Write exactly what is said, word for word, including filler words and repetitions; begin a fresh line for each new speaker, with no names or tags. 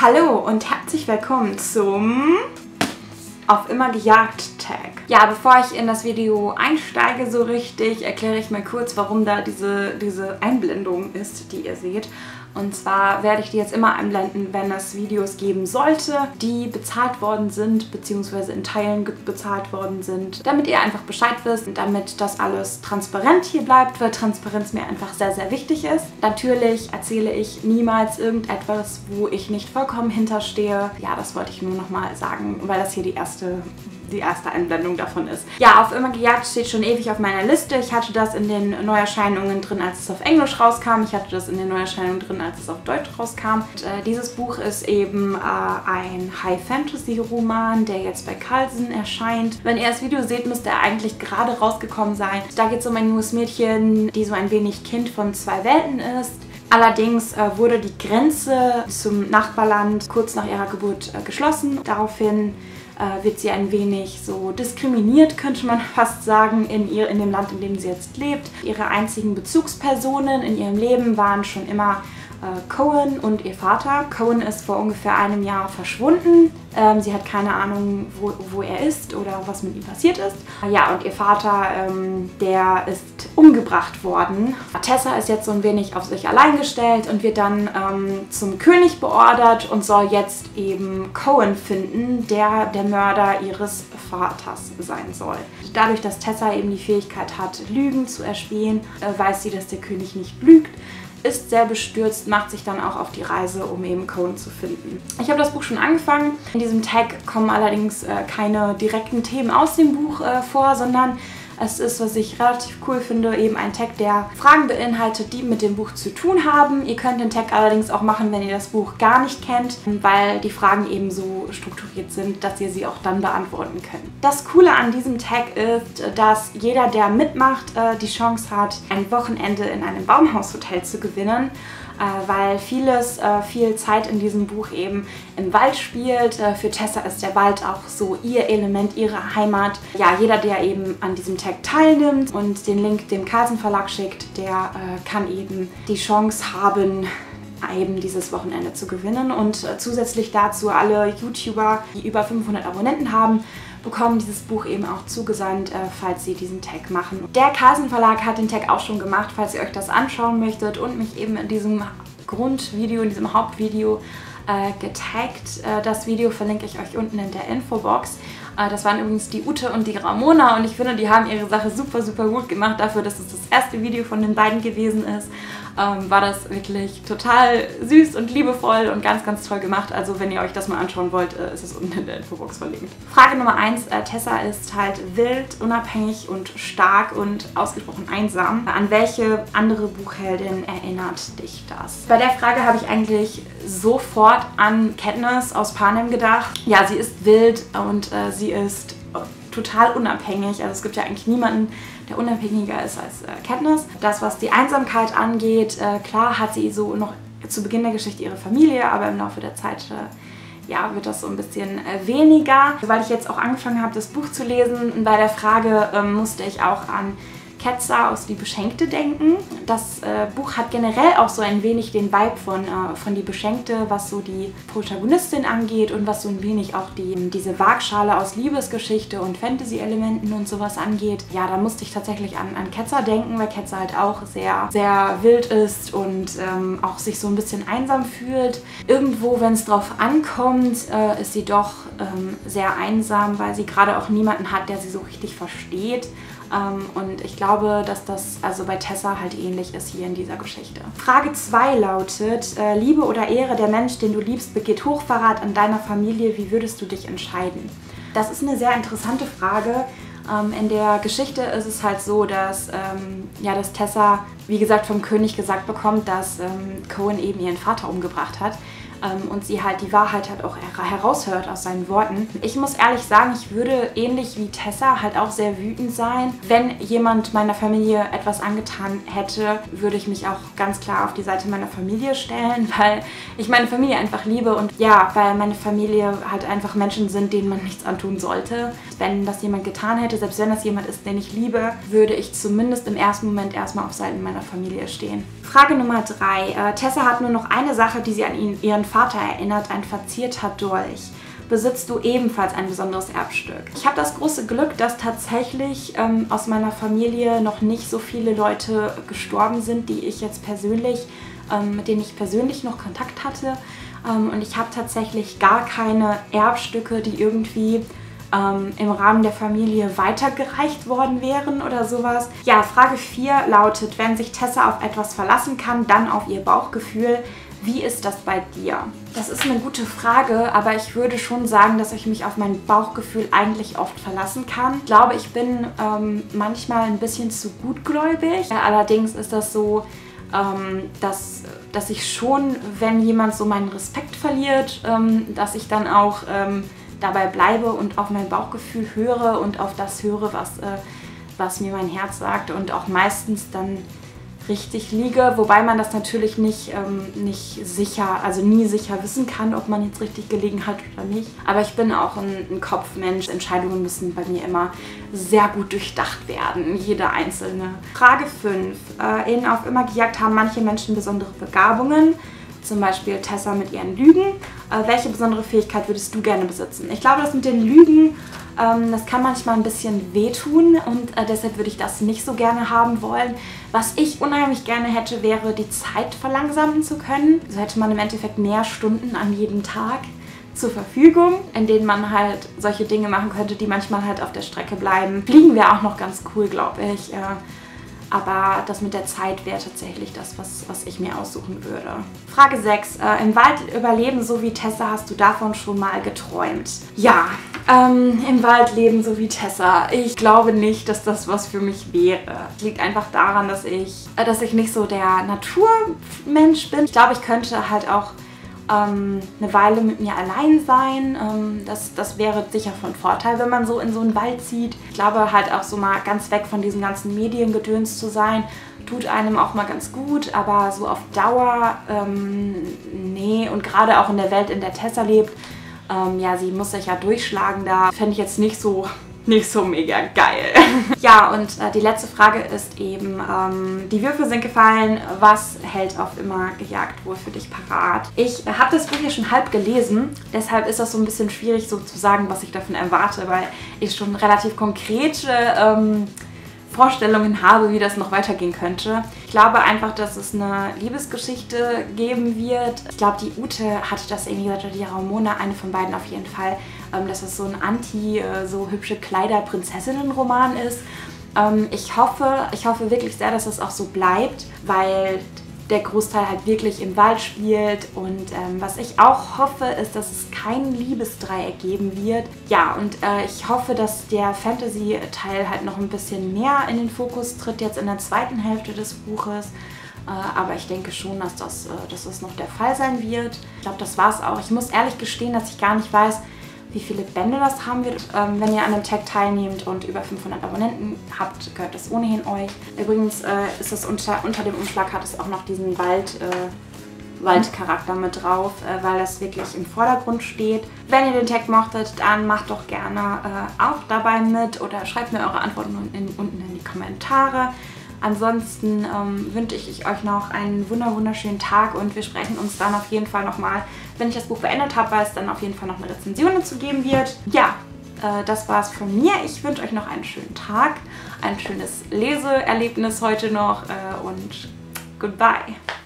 Hallo und herzlich willkommen zum Auf immer gejagt Tag. Ja, bevor ich in das Video einsteige so richtig, erkläre ich mal kurz, warum da diese, diese Einblendung ist, die ihr seht. Und zwar werde ich die jetzt immer einblenden, wenn es Videos geben sollte, die bezahlt worden sind, beziehungsweise in Teilen bezahlt worden sind, damit ihr einfach Bescheid wisst und damit das alles transparent hier bleibt, weil Transparenz mir einfach sehr, sehr wichtig ist. Natürlich erzähle ich niemals irgendetwas, wo ich nicht vollkommen hinterstehe. Ja, das wollte ich nur nochmal sagen, weil das hier die erste... die erste Einblendung davon ist. Ja, Auf immer gejagt steht schon ewig auf meiner Liste. Ich hatte das in den Neuerscheinungen drin, als es auf Englisch rauskam. Ich hatte das in den Neuerscheinungen drin, als es auf Deutsch rauskam. Und, äh, dieses Buch ist eben äh, ein High-Fantasy-Roman, der jetzt bei Carlsen erscheint. Wenn ihr das Video seht, müsste er eigentlich gerade rausgekommen sein. Da geht es um ein junges Mädchen, die so ein wenig Kind von zwei Welten ist. Allerdings äh, wurde die Grenze zum Nachbarland kurz nach ihrer Geburt äh, geschlossen. Daraufhin äh, wird sie ein wenig so diskriminiert, könnte man fast sagen, in, ihr, in dem Land, in dem sie jetzt lebt. Ihre einzigen Bezugspersonen in ihrem Leben waren schon immer äh, Cohen und ihr Vater. Cohen ist vor ungefähr einem Jahr verschwunden. Ähm, sie hat keine Ahnung, wo, wo er ist oder was mit ihm passiert ist. Ja, und ihr Vater, ähm, der ist umgebracht worden. Tessa ist jetzt so ein wenig auf sich allein gestellt und wird dann ähm, zum König beordert und soll jetzt eben Cohen finden, der der Mörder ihres Vaters sein soll. Dadurch, dass Tessa eben die Fähigkeit hat, Lügen zu erspähen, äh, weiß sie, dass der König nicht lügt, ist sehr bestürzt, macht sich dann auch auf die Reise, um eben Cohen zu finden. Ich habe das Buch schon angefangen. In diesem Tag kommen allerdings äh, keine direkten Themen aus dem Buch äh, vor, sondern es ist, was ich relativ cool finde, eben ein Tag, der Fragen beinhaltet, die mit dem Buch zu tun haben. Ihr könnt den Tag allerdings auch machen, wenn ihr das Buch gar nicht kennt, weil die Fragen eben so strukturiert sind, dass ihr sie auch dann beantworten könnt. Das Coole an diesem Tag ist, dass jeder, der mitmacht, die Chance hat, ein Wochenende in einem Baumhaushotel zu gewinnen. Äh, weil vieles, äh, viel Zeit in diesem Buch eben im Wald spielt. Äh, für Tessa ist der Wald auch so ihr Element, ihre Heimat. Ja, jeder, der eben an diesem Tag teilnimmt und den Link dem Carlsen Verlag schickt, der äh, kann eben die Chance haben, eben dieses Wochenende zu gewinnen. Und äh, zusätzlich dazu alle YouTuber, die über fünfhundert Abonnenten haben, bekommen dieses Buch eben auch zugesandt, äh, falls sie diesen Tag machen. Der Carlsen Verlag hat den Tag auch schon gemacht, falls ihr euch das anschauen möchtet und mich eben in diesem Grundvideo, in diesem Hauptvideo äh, getaggt. Äh, das Video verlinke ich euch unten in der Infobox. Äh, das waren übrigens die Ute und die Ramona und ich finde, die haben ihre Sache super, super gut gemacht dafür, dass es das erste Video von den beiden gewesen ist. Ähm, war das wirklich total süß und liebevoll und ganz, ganz toll gemacht. Also wenn ihr euch das mal anschauen wollt, äh, ist es unten in der Infobox verlinkt. Frage Nummer eins. Äh, Tessa ist halt wild, unabhängig und stark und ausgesprochen einsam. An welche andere Buchheldin erinnert dich das? Bei der Frage habe ich eigentlich sofort an Katniss aus Panem gedacht. Ja, sie ist wild und äh, sie ist total unabhängig. Also es gibt ja eigentlich niemanden, der unabhängiger ist als äh, Katniss. Das, was die Einsamkeit angeht, äh, klar hat sie so noch zu Beginn der Geschichte ihre Familie, aber im Laufe der Zeit äh, ja, wird das so ein bisschen äh, weniger. Weil ich jetzt auch angefangen habe, das Buch zu lesen, bei der Frage äh, musste ich auch an Ketzer aus Die Beschenkte denken. Das äh, Buch hat generell auch so ein wenig den Vibe von, äh, von Die Beschenkte, was so die Protagonistin angeht und was so ein wenig auch die, diese Waagschale aus Liebesgeschichte und Fantasy-Elementen und sowas angeht. Ja, da musste ich tatsächlich an, an Ketzer denken, weil Ketzer halt auch sehr, sehr wild ist und ähm, auch sich so ein bisschen einsam fühlt. Irgendwo, wenn es drauf ankommt, äh, ist sie doch ähm, sehr einsam, weil sie gerade auch niemanden hat, der sie so richtig versteht. Um, und ich glaube, dass das also bei Tessa halt ähnlich ist hier in dieser Geschichte. Frage zwei lautet, äh, Liebe oder Ehre, der Mensch, den du liebst, begeht Hochverrat an deiner Familie, wie würdest du dich entscheiden? Das ist eine sehr interessante Frage. Um, in der Geschichte ist es halt so, dass, ähm, ja, dass Tessa, wie gesagt, vom König gesagt bekommt, dass ähm, Cohen eben ihren Vater umgebracht hat. Ähm, und sie halt die Wahrheit halt auch heraushört aus seinen Worten. Ich muss ehrlich sagen, ich würde ähnlich wie Tessa halt auch sehr wütend sein. Wenn jemand meiner Familie etwas angetan hätte, würde ich mich auch ganz klar auf die Seite meiner Familie stellen, weil ich meine Familie einfach liebe und ja, weil meine Familie halt einfach Menschen sind, denen man nichts antun sollte. Wenn das jemand getan hätte, selbst wenn das jemand ist, den ich liebe, würde ich zumindest im ersten Moment erstmal auf Seiten meiner Familie stehen. Frage Nummer drei. Äh, Tessa hat nur noch eine Sache, die sie an ihn, ihren Vater erinnert ein verzierter Dolch. Besitzt du ebenfalls ein besonderes Erbstück? Ich habe das große Glück, dass tatsächlich ähm, aus meiner Familie noch nicht so viele Leute gestorben sind, die ich jetzt persönlich, ähm, mit denen ich persönlich noch Kontakt hatte. Ähm, und ich habe tatsächlich gar keine Erbstücke, die irgendwie ähm, im Rahmen der Familie weitergereicht worden wären oder sowas. Ja, Frage vier lautet, wenn sich Tessa auf etwas verlassen kann, dann auf ihr Bauchgefühl. Wie ist das bei dir? Das ist eine gute Frage, aber ich würde schon sagen, dass ich mich auf mein Bauchgefühl eigentlich oft verlassen kann. Ich glaube, ich bin ähm, manchmal ein bisschen zu gutgläubig. Allerdings ist das so, ähm, dass, dass ich schon, wenn jemand so meinen Respekt verliert, ähm, dass ich dann auch ähm, dabei bleibe und auf mein Bauchgefühl höre und auf das höre, was, äh, was mir mein Herz sagt und auch meistens dann richtig liege, wobei man das natürlich nicht, ähm, nicht sicher, also nie sicher wissen kann, ob man jetzt richtig gelegen hat oder nicht. Aber ich bin auch ein, ein Kopfmensch. Entscheidungen müssen bei mir immer sehr gut durchdacht werden, jede einzelne. Frage fünf. Äh, in Auf immer gejagt haben manche Menschen besondere Begabungen, zum Beispiel Tessa mit ihren Lügen. Äh, welche besondere Fähigkeit würdest du gerne besitzen? Ich glaube, das mit den Lügen, ähm, das kann manchmal ein bisschen wehtun und äh, deshalb würde ich das nicht so gerne haben wollen. Was ich unheimlich gerne hätte, wäre die Zeit verlangsamen zu können. So hätte man im Endeffekt mehr Stunden an jedem Tag zur Verfügung, in denen man halt solche Dinge machen könnte, die manchmal halt auf der Strecke bleiben. Fliegen wäre auch noch ganz cool, glaube ich. Äh, Aber das mit der Zeit wäre tatsächlich das, was, was ich mir aussuchen würde. Frage sechs. Äh, Im Wald überleben, so wie Tessa, hast du davon schon mal geträumt? Ja, ähm, im Wald leben, so wie Tessa. Ich glaube nicht, dass das was für mich wäre. Es liegt einfach daran, dass ich, äh, dass ich nicht so der Naturmensch bin. Ich glaube, ich könnte halt auch Ähm, eine Weile mit mir allein sein. Ähm, das, das wäre sicher von Vorteil, wenn man so in so einen Wald zieht. Ich glaube halt auch so mal ganz weg von diesem ganzen Mediengedöns zu sein, tut einem auch mal ganz gut, aber so auf Dauer, ähm, nee. Und gerade auch in der Welt, in der Tessa lebt, ähm, ja, sie muss sich ja durchschlagen da. Fände ich jetzt nicht so... nicht so mega geil. Ja, und äh, die letzte Frage ist eben, ähm, die Würfel sind gefallen, was hält auf immer gejagt wohl für dich parat? Ich äh, habe das Buch hier schon halb gelesen, deshalb ist das so ein bisschen schwierig so zu sagen, was ich davon erwarte, weil ich schon relativ konkrete ähm, Vorstellungen habe, wie das noch weitergehen könnte. Ich glaube einfach, dass es eine Liebesgeschichte geben wird. Ich glaube, die Ute hatte das irgendwie gesagt, oder die Ramona, eine von beiden auf jeden Fall, ähm, dass es so ein Anti, äh, so hübsche Kleider-Prinzessinnen-Roman ist. Ähm, ich hoffe, ich hoffe wirklich sehr, dass es auch so bleibt, weil der Großteil halt wirklich im Wald spielt und ähm, was ich auch hoffe, ist, dass es kein Liebesdreieck geben wird. Ja, und äh, ich hoffe, dass der Fantasy-Teil halt noch ein bisschen mehr in den Fokus tritt, jetzt in der zweiten Hälfte des Buches. Äh, aber ich denke schon, dass das, äh, dass das noch der Fall sein wird. Ich glaube, das war es auch. Ich muss ehrlich gestehen, dass ich gar nicht weiß, wie viele Bände das haben wird. Ähm, wenn ihr an dem Tag teilnehmt und über fünfhundert Abonnenten habt, gehört das ohnehin euch. Übrigens äh, ist es unter, unter dem Umschlag hat es auch noch diesen Wald, äh, Waldcharakter mit drauf, äh, weil das wirklich im Vordergrund steht. Wenn ihr den Tag mochtet, dann macht doch gerne äh, auch dabei mit oder schreibt mir eure Antworten in, unten in die Kommentare. Ansonsten ähm, wünsche ich euch noch einen wunder wunderschönen Tag und wir sprechen uns dann auf jeden Fall nochmal, wenn ich das Buch beendet habe, weil es dann auf jeden Fall noch eine Rezension dazu geben wird. Ja, äh, das war's von mir. Ich wünsche euch noch einen schönen Tag, ein schönes Leseerlebnis heute noch äh, und goodbye.